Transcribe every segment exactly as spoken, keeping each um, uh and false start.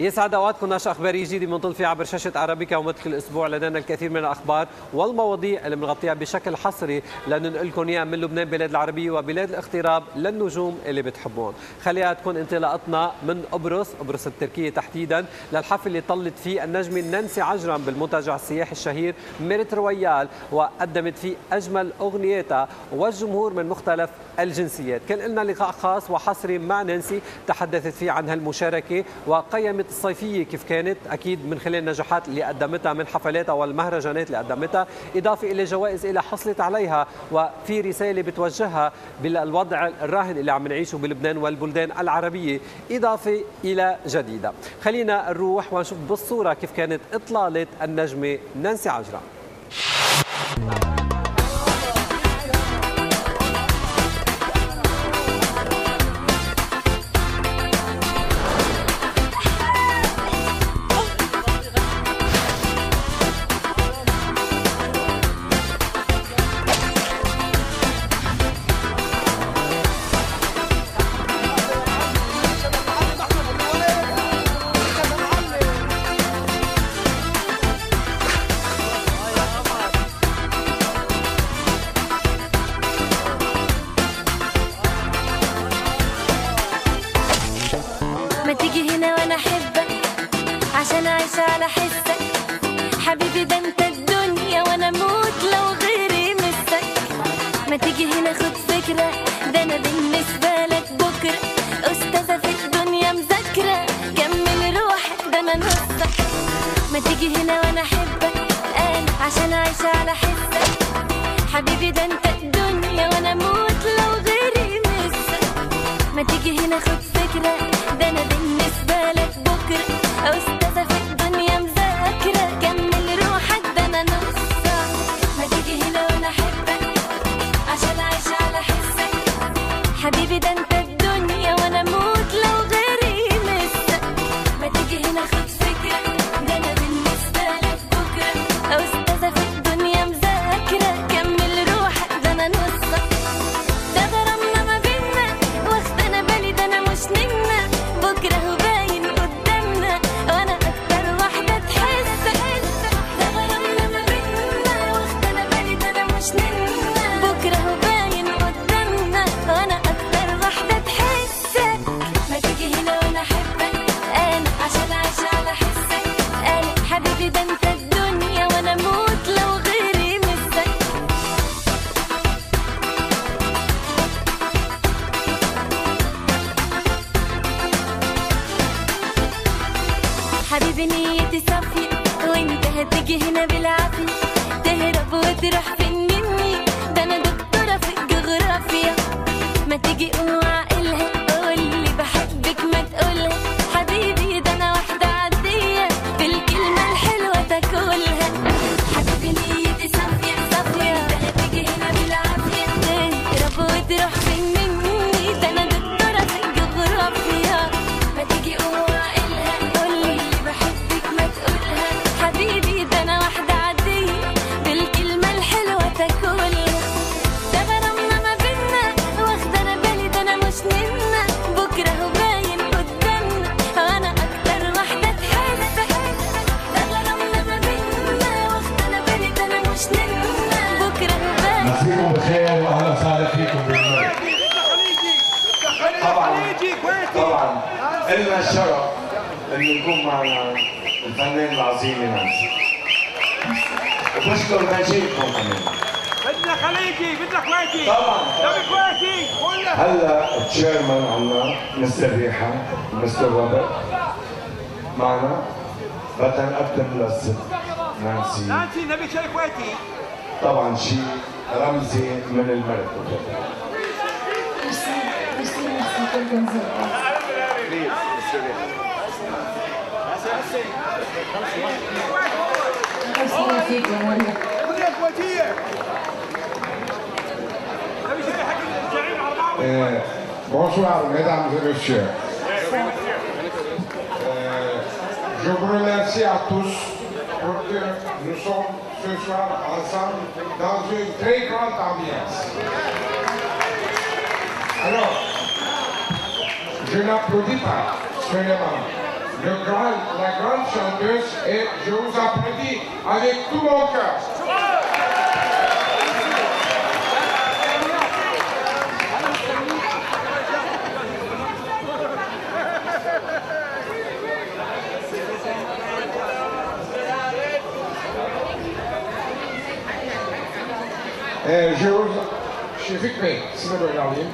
يسعد اوقاتكم. نشر اخباريه جديده منطلقه عبر شاشه عربيكا، ومثل كل اسبوع لدينا الكثير من الاخبار والمواضيع اللي بنغطيها بشكل حصري لننقل لكم اياها من لبنان بلاد العربيه وبلاد الاغتراب للنجوم اللي بتحبون. خليها تكون انطلاقتنا من قبرص، قبرص التركيه تحديدا، للحفل اللي طلت فيه النجمه نانسي عجرم بالمنتجع السياحي الشهير ميريت رويال، وقدمت فيه اجمل اغنياتها والجمهور من مختلف الجنسيات. كان لنا لقاء خاص وحصري مع نانسي تحدثت فيه عن هالمشاركه وقيمت الصيفيه كيف كانت، اكيد من خلال النجاحات اللي قدمتها من حفلاتها والمهرجانات اللي قدمتها، اضافه الى جوائز اللي حصلت عليها، وفي رساله بتوجهها بالوضع الراهن اللي عم نعيشه بلبنان والبلدان العربيه، اضافه الى جديده. خلينا نروح ونشوف بالصوره كيف كانت اطلاله النجمه نانسي عجرم. ما تيجي هنا وانا احبك عشان اعيش على حسك، حبيبي ده انت الدنيا وانا اموت لو غيري مسك. ما تيجي هنا خد فكرة، ده انا بالنسبة لك بكرة استاذة في الدنيا مذاكرة، كمل روحك ده انا نصك. ما تيجي هنا وانا احبك انا عشان اعيش على حسك، حبيبي ده انت الدنيا وانا اموت لو غيري مسك. ما تيجي هنا خد فكرة، ده انا بالنسبة لك بكرة استاذة في الدنيا مذاكرة، كمل روحك ده انا نصك. ما تيجي هنا وانا احبك عشان اعيش على حسك، حبيبي ده انت الدنيا وانا اموت لو غيري مسك. ما تيجي هنا خد فكرة، ده انا بالنسبة لك بكرة استاذة في الدنيا مذاكرة، كمل روحك ده انا نصك. ده غرامنا ما بينا واخد انا بالي ده انا مش نمنا، بكرة هو باين قدامنا وانا اكتر واحدة تحس. ده غرامنا ما بينا واخد انا بالي ده انا مش نمنا، بكرة هو باين قدامنا وانا اكتر واحدة تحس. ما تيجي هنا وانا احبك انا عشان اعيش على حسك، انا حبيبي ده انت الدنيا وانا اموت لو غيري مسك. حبيبي نيتي صافية وانت هتيجي هنا بالعافية، تهرب وتروح فين مني ده انا دكتورة في الجغرافيا. ما تيجي قوم وعقلها قولي بحبك ما تقولها، حبيبي ده انا واحدة عادية بالكلمة الحلوة تاكلها. حبيبي نيتي صافية صافية وانت هتيجي هنا بالعافية، تهرب وتروح فين مني ده انا دكتورة في الجغرافيا. ما تيجي قوم وعقلها قولي بحبك ما تقولها، حبيبي ده انا واحدة عادية بالكلمة الحلوة تاكلها. ده غرامنا ما بينا واخد انا بالي ده انا مش نمنا، بكرة هو باين قدامنا وانا اكتر واحدة تحس. ده غرامنا ما بينا واخد انا بالي ده انا مش نمنا، بكرة هو باين. مساكم بخير واهلا وسهلا فيكم بالمرة. طبعا طبعا لنا الشرف انه يكون معنا الفنان العظيم نانسي، وبشكر مجيئكم كمان. بدنا خليجي بدنا كويتي طبعا بدنا كويتي. هلا التشيرمان عنا مستر ريحة ومستر روبرت معنا، بدنا نقدم للست نانسي نانسي نبي شيء كويتي، طبعا شيء رمزي من المركب. Bonsoir, mesdames et messieurs. Euh, je vous remercie à tous pour que nous sommes ce soir ensemble dans une très grande ambiance. Alors, je n'applaudis pas seulement, le grand, la grande chanteuse et je vous applaudis avec tout mon cœur. Et je vous... شفيق بيه سمعوا العظيم.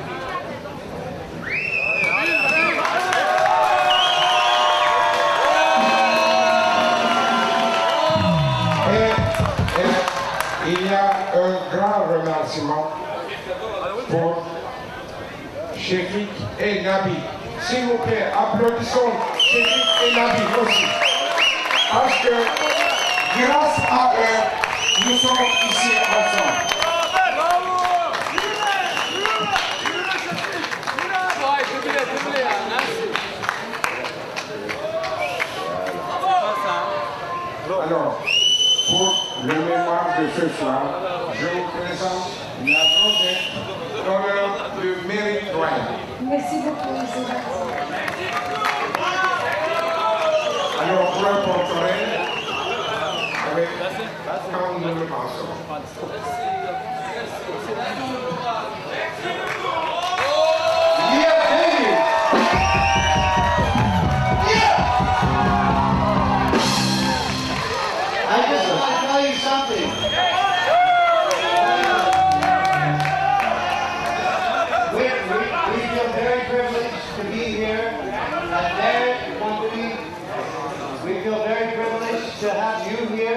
Il y a un grand remerciement pour Chefik et Nabi. S'il vous plaît, applaudissons Chefik et Nabi aussi. Parce que grâce à eux, nous sommes ici ensemble. Alors, pour le mémoire de ce soir, je vous présente la journée d'honneur de Mary Dwayne. Merci beaucoup, monsieur. Alors, pour un portrait, avec quand nous le pensons. I just want to tell you something. We, we, we feel very privileged to be here at Barrett Company. We feel very privileged to have you here.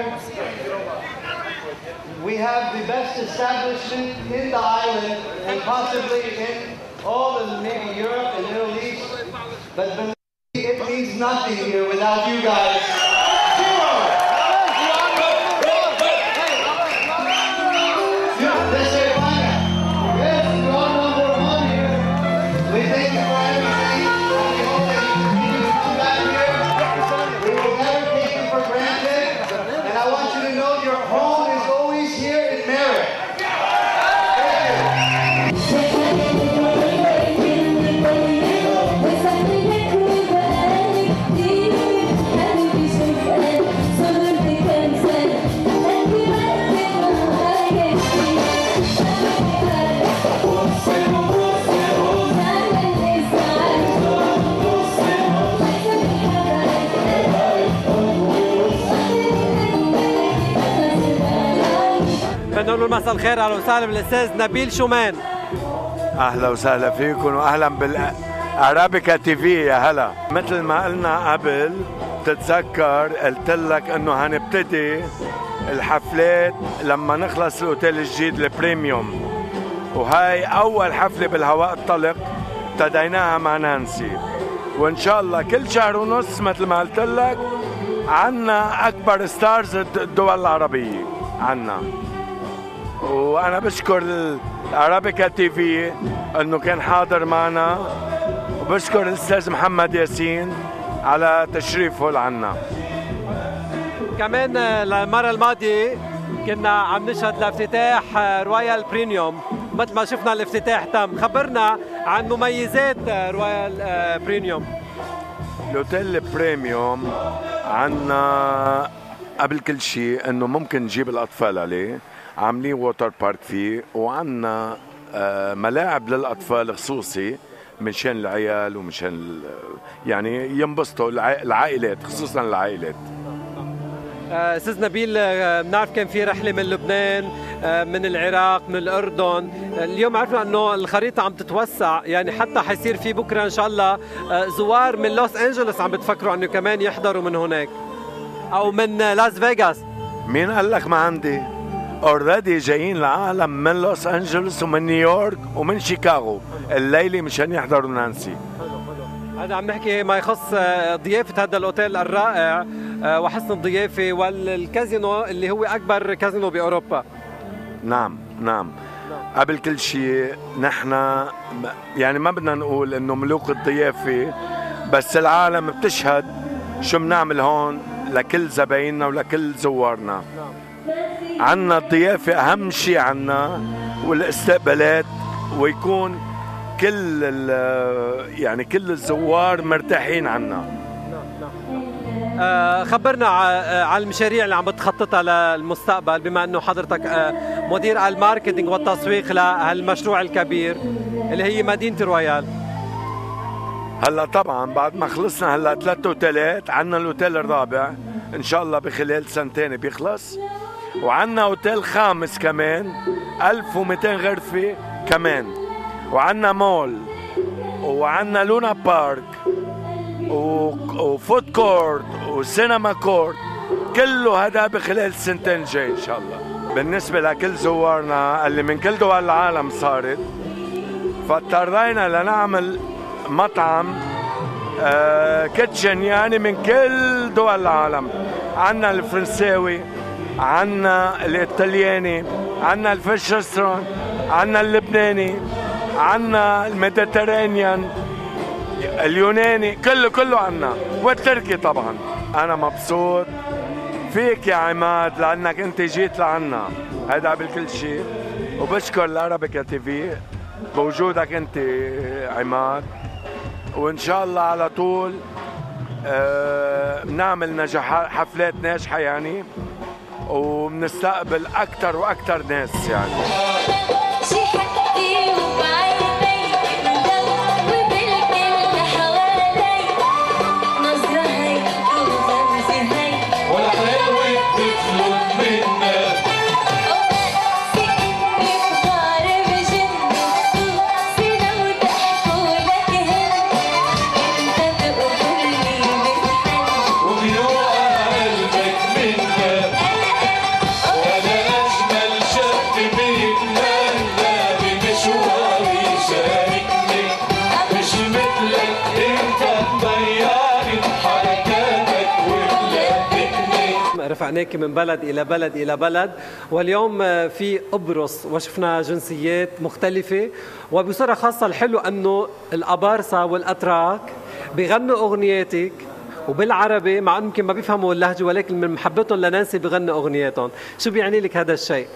We have the best establishment in the island and possibly in all of maybe Europe and Middle East. But believe me, it means nothing here without you guys. نقول مساء الخير، اهلا وسهلا بالاستاذ نبيل شومان. اهلا وسهلا فيكم واهلا بالارابيكا تي في. يا هلا. مثل ما قلنا قبل، تتذكر قلت لك انه هنبتدي الحفلات لما نخلص الاوتيل الجديد البريميوم، وهاي اول حفله بالهواء الطلق ابتديناها مع نانسي، وان شاء الله كل شهر ونص مثل ما قلت لك عنا اكبر ستارز الدول العربيه عنا. وانا بشكر الارابيكا تي في انه كان حاضر معنا، وبشكر الاستاذ محمد ياسين على تشريفه لعنا. كمان المره الماضيه كنا عم نشهد لافتتاح رويال بريميوم، مثل ما شفنا الافتتاح تم. خبرنا عن مميزات رويال بريميوم. الاوتيل بريميوم عنا قبل كل شيء انه ممكن نجيب الاطفال عليه، عاملين ووتر بارك فيه، وعنا ملاعب للاطفال خصوصي مشان العيال ومشان يعني ينبسطوا العائلات، خصوصا العائلات. استاذ نبيل، بنعرف كان في رحله من لبنان، من العراق، من الاردن، اليوم عرفنا انه الخريطه عم تتوسع، يعني حتى حيصير في بكره ان شاء الله زوار من لوس انجلوس عم بتفكروا انه كمان يحضروا من هناك او من لاس فيغاس. مين قال لك ما عندي؟ اوريدي جايين العالم من لوس انجلوس ومن نيويورك ومن شيكاغو الليله مشان يحضروا نانسي. هذا عم نحكي ما يخص ضيافه هذا الاوتيل الرائع وحسن الضيافه والكازينو اللي هو اكبر كازينو باوروبا. نعم نعم. قبل كل شيء نحن يعني ما بدنا نقول انه ملوك الضيافه، بس العالم بتشهد شو بنعمل هون لكل زبايننا ولكل زوارنا. عنا الضيافة أهم شيء عنا، والاستقبالات، ويكون كل يعني كل الزوار مرتاحين عنا. خبرنا على المشاريع اللي عم بتخططها للمستقبل، بما انه حضرتك مدير الماركتينج والتسويق لهالمشروع الكبير اللي هي مدينة رويال. هلا طبعا بعد ما خلصنا هلا ثلاث اوتيلات، عندنا الاوتيل الرابع ان شاء الله بخلال سنتين بيخلص، وعندنا اوتيل خامس كمان ألف ومئتين غرفة كمان، وعندنا مول، وعندنا لونا بارك، وفود كورت وسينما كورت، كله هذا بخلال سنتين جاي ان شاء الله. بالنسبة لكل زوارنا اللي من كل دول العالم صارت، فاضطرينا لنعمل مطعم آه كيتشن يعني من كل دول العالم. عنا الفرنساوي، عنا الايطالياني، عنا الفيش ريستوران، عنا اللبناني، عنا الميديترينيان، اليوناني، كله كله عنا، والتركي طبعا. انا مبسوط فيك يا عماد لانك انت جيت لعنا، هذا قبل كل شيء، وبشكر العربيكا تي في بوجودك انت عماد، وان شاء الله على طول بنعمل آه نجاحات، حفلات ناجحه يعني، وبنستقبل اكثر واكثر ناس يعني. رفعناك من بلد إلى بلد إلى بلد، واليوم في قبرص وشفنا جنسيات مختلفة، وبصورة خاصة الحلو أنه الأبارصة والأتراك بيغنوا أغنياتك وبالعربي، مع أنهم يمكن ما بيفهموا اللهجة، ولكن من محبتهم لنانسي بيغنوا أغنياتهم. شو بيعني لك هذا الشيء؟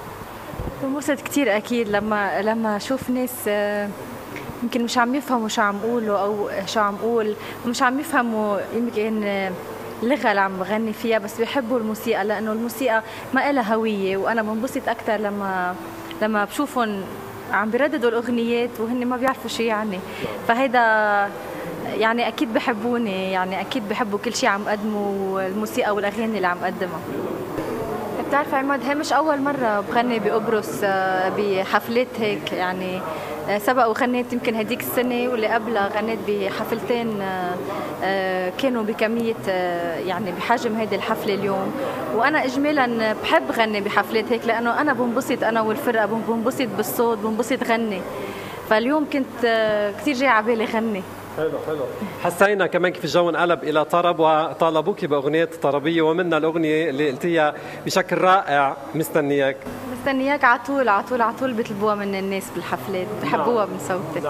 بنبسط كثير أكيد لما لما أشوف ناس يمكن مش عم يفهموا شو عم قولوا أو شو عم قول، مش عم يفهموا يمكن اللغة اللي عم بغني فيها، بس بيحبوا الموسيقى، لأنه الموسيقى ما لها هوية، وأنا بنبسط أكثر لما لما بشوفهم عم بيرددوا الأغنيات وهن ما بيعرفوا شو يعني. فهيدا يعني أكيد بحبوني، يعني أكيد بحبوا كل شيء عم قدمه، الموسيقى والأغاني اللي عم قدمها. بتعرف عماد، هي مش أول مرة بغني بقبرص بحفلات هيك، يعني سبق وغنيت يمكن هديك السنة واللي قبلها غنيت بحفلتين كانوا بكمية يعني بحجم هيدي الحفلة اليوم. وأنا إجمالا بحب غني بحفلات هيك، لأنه أنا بنبسط أنا والفرقة، بنبسط بالصوت، بنبسط غني. فاليوم كنت كثير جاي على بالي غني. حلو حلو. حسينا كمان كيف الجو انقلب الى طرب، وطالبوك باغنيات طربيه، ومنها الاغنيه اللي قلتيها بشكل رائع، مستنياك. مستنياك على طول على طول على طول، بيطلبوها من الناس بالحفلات، بحبوها من صوتك.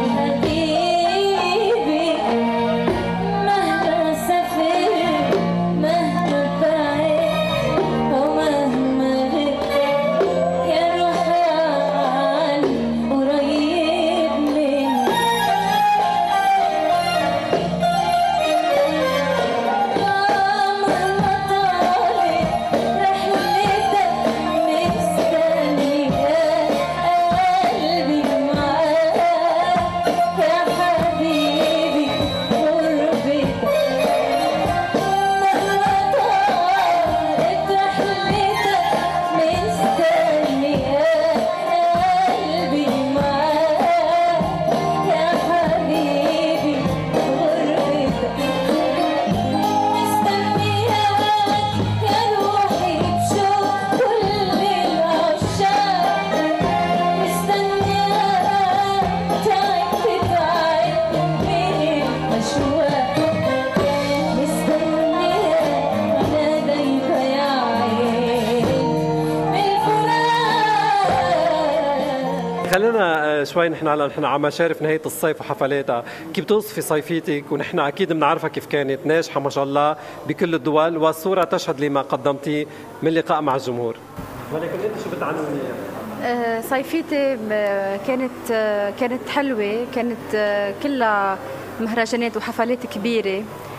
خلينا شوي نحن هلا نحن عم نشارف نهايه الصيف وحفلاتها، كيف بتوصفي صيفيتك؟ ونحن اكيد بنعرفها كيف كانت ناجحه ما شاء الله بكل الدول، والصوره تشهد لما قدمتيه من لقاء مع الجمهور. ولكن انت شو بتعنوني؟ آه صيفيتي كانت آه كانت حلوه، كانت آه كلها مهرجانات وحفلات كبيره،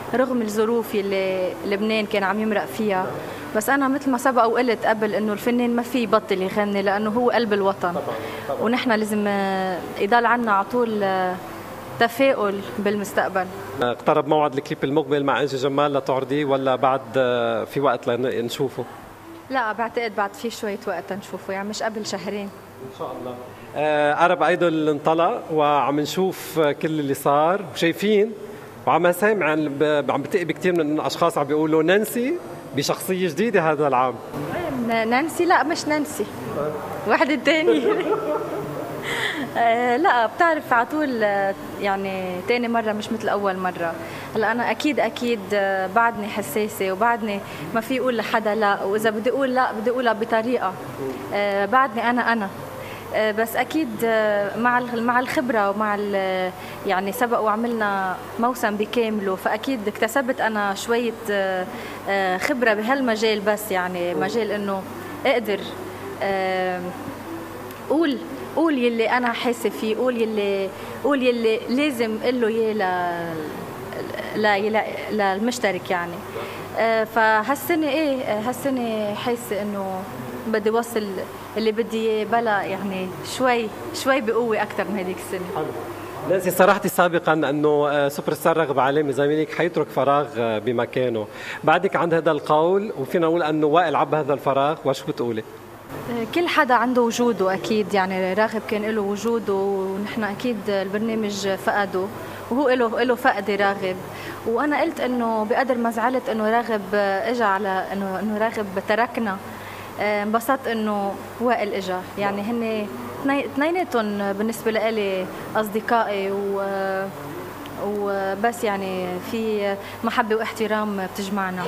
رغم الظروف اللي لبنان كان عم يمرق فيها. بس أنا مثل ما سبق وقلت قبل إنه الفنان ما في يبطل يغني لأنه هو قلب الوطن. طبعاً طبعاً. ونحن لازم يضل عنا على طول تفاؤل بالمستقبل. اقترب موعد الكليب المقبل مع انجي جمال لتعرضيه ولا بعد في وقت لنشوفه؟ لا بعتقد بعد في شوية وقت نشوفه، يعني مش قبل شهرين ان شاء الله. عرب ايدول انطلق وعم نشوف كل اللي صار وشايفين وعم سامع عم بتقي بكثير من الاشخاص عم بيقولوا نانسي بشخصية جديدة هذا العام. نانسي؟ لا مش نانسي، واحدة تانية. لا بتعرف على طول يعني تاني مرة مش مثل أول مرة. هلا أنا أكيد أكيد بعدني حساسة وبعدني ما في أقول لحدا لا، وإذا بدي أقول لا بدي أقولها بطريقة بعدني أنا أنا بس أكيد مع مع الخبرة ومع يعني سبق وعملنا موسم بكامله، فأكيد اكتسبت أنا شوية خبرة بهالمجال، بس يعني مجال إنه أقدر قول قول يلي أنا حاسة فيه، قول يلي قول يلي لازم قله إياه ل للمشترك يعني. فهالسنة إيه هالسنة حاسة إنه بدي وصل اللي بدي إياه بلا يعني شوي شوي بقوة أكثر من هذيك السنة. نانسي صرحتي سابقا انه سوبر ستار رغب علامي زميلك حيترك فراغ بمكانه، بعدك عند هذا القول وفينا نقول انه وائل عبى هذا الفراغ، وشو بتقولي؟ كل حدا عنده وجوده أكيد، يعني راغب كان له وجوده ونحن أكيد البرنامج فقده وهو له له فقدي راغب. وأنا قلت إنه بقدر ما زعلت إنه راغب إجا على إنه إنه راغب تركنا، انبسطت إنه وائل إجا، يعني هن اثنيناتهم بالنسبة لي أصدقائي و وبس يعني في محبة واحترام بتجمعنا.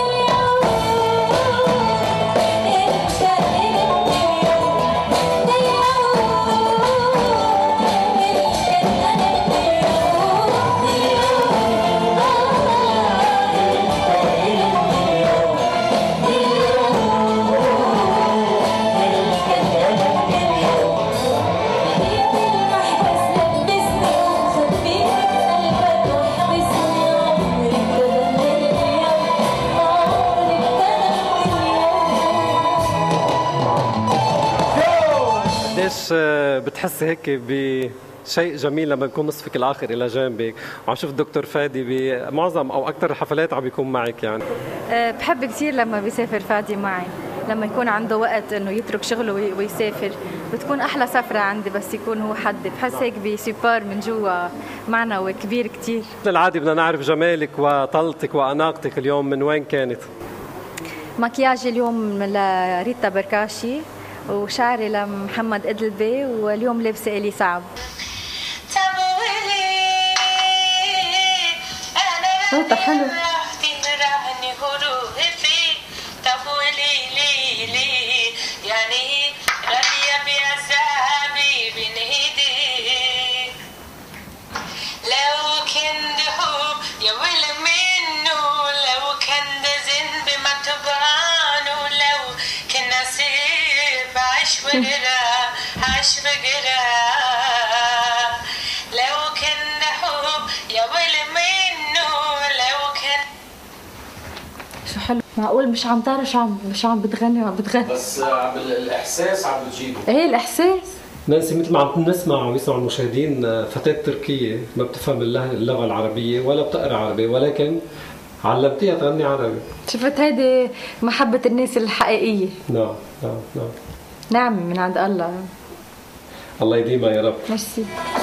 قديش بتحسي هيك بشيء جميل لما يكون نصفك الاخر الى جانبك، وعم شوف الدكتور فادي بمعظم او اكثر الحفلات عم بيكون معك يعني؟ بحب كثير لما بيسافر فادي معي، لما يكون عنده وقت انه يترك شغله ويسافر، بتكون احلى سفره عندي بس يكون هو حدي، بحس هيك بسوبر من جوا معنوي كبير كثير. العادي بدنا نعرف جمالك وطلتك واناقتك اليوم من وين كانت؟ مكياجي اليوم لريتا بركاشي وشعري لمحمد إدلبي، واليوم لابسه إلي صعب. صوتها حلو. عاش بقرا لو كان حب يا ويلي منه لو كان. شو حلو، معقول مش عم تعرف شو عم مش عم بتغني وعم بتغني بس عم الاحساس عم بتجيبه. ايه الاحساس. نانسي مثل ما عم نسمع ويسمع المشاهدين، فتاة تركية ما بتفهم اللغة العربية ولا بتقرا عربي، ولكن علمتيها تغني عربي. شفت هيدي محبة الناس الحقيقية. نعم نعم نعم. نعم من عند الله. الله يديمها يا رب. ميرسي.